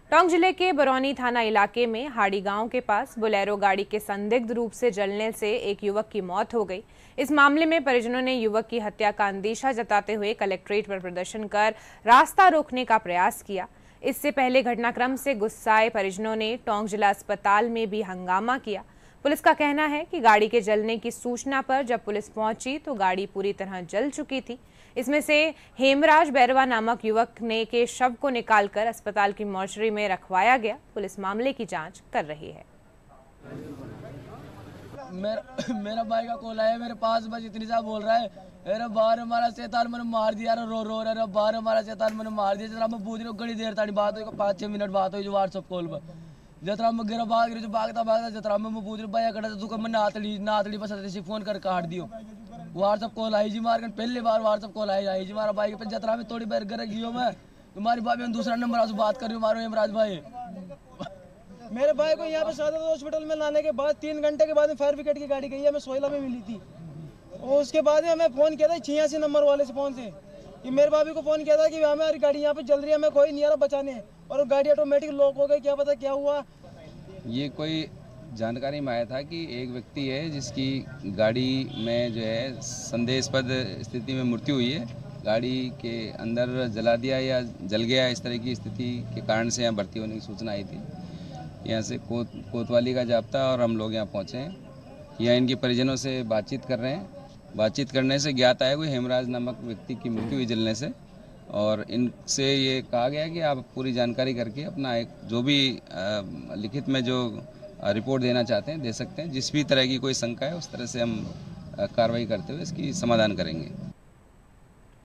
टोंक जिले के बरौनी थाना इलाके में हाड़ी गांव के पास बोलेरो गाड़ी के संदिग्ध रूप से जलने से एक युवक की मौत हो गई। इस मामले में परिजनों ने युवक की हत्या का अंदेशा जताते हुए कलेक्ट्रेट पर प्रदर्शन कर रास्ता रोकने का प्रयास किया। इससे पहले घटनाक्रम से गुस्साए परिजनों ने टोंक जिला अस्पताल में भी हंगामा किया। पुलिस का कहना है कि गाड़ी के जलने की सूचना पर जब पुलिस पहुंची तो गाड़ी पूरी तरह जल चुकी थी। इसमें से हेमराज बैरवा नामक युवक ने के शव को निकालकर अस्पताल की मॉर्चरी में रखवाया गया। पुलिस मामले की जांच कर रही है। मेरा भाई का कॉल आया मेरे पास, बस इतनी सा बोल रहा है, अरे बाहर हमारा शैतान मैंने मार दिया, रो रो रहा, बाहर हमारा शैतान मैंने मार दिया। जरा मैं पूछ रहा हूँ, घड़ी देर ताड़ी बात हुई, 5-6 मिनट बात हुई जो व्हाट्सएप कॉल पर। जतरा में गिरा भाग रही, जो भागता जतरा में पूछ रहा भैया कटा तू मैं नातली बस ऐसे फोन कर काट दियो। व्हाट्सएप कॉल आई जी मार, पहली बार व्हाट्सएप कॉल आई जी मारा भाई पे। जतरा में थोड़ी बार घर गई मैं, तुम्हारी भाभी में दूसरा नंबर से बात कर रही हूँ, मारो हेमराज भाई। मेरे भाई को यहाँ पे सदर हॉस्पिटल में लाने के बाद 3 घंटे के बाद में फायर ब्रिगेड की गाड़ी गई है, मैं सोयला में मिली थी। और उसके बाद में हमें फ़ोन किया था 86 नंबर वाले से फ़ोन से कि मेरे भाभी को फ़ोन किया था कि हमारी गाड़ी यहाँ पे जल रही है, मैं कोई नहीं आ रहा बचाने, और गाड़ी ऑटोमेटिक लॉक हो गई। क्या पता क्या हुआ। ये कोई जानकारी में आया था कि एक व्यक्ति है जिसकी गाड़ी में जो है संदेहास्पद स्थिति में मृत्यु हुई है। गाड़ी के अंदर जला दिया या जल गया, इस तरह की स्थिति के कारण से यहाँ भर्ती होने की सूचना आई थी। यहाँ से कोतवाली का जाब्ता और हम लोग यहाँ पहुँचे हैं। यहाँ इनके परिजनों से बातचीत कर रहे हैं। बातचीत करने से ज्ञात आया कोई हेमराज नामक व्यक्ति की मृत्यु हुई जलने से, और इनसे ये कहा गया कि आप पूरी जानकारी करके अपना एक जो भी लिखित में जो रिपोर्ट देना चाहते हैं दे सकते हैं। जिस भी तरह की कोई शंका है उस तरह से हम कार्रवाई करते हुए इसकी समाधान करेंगे।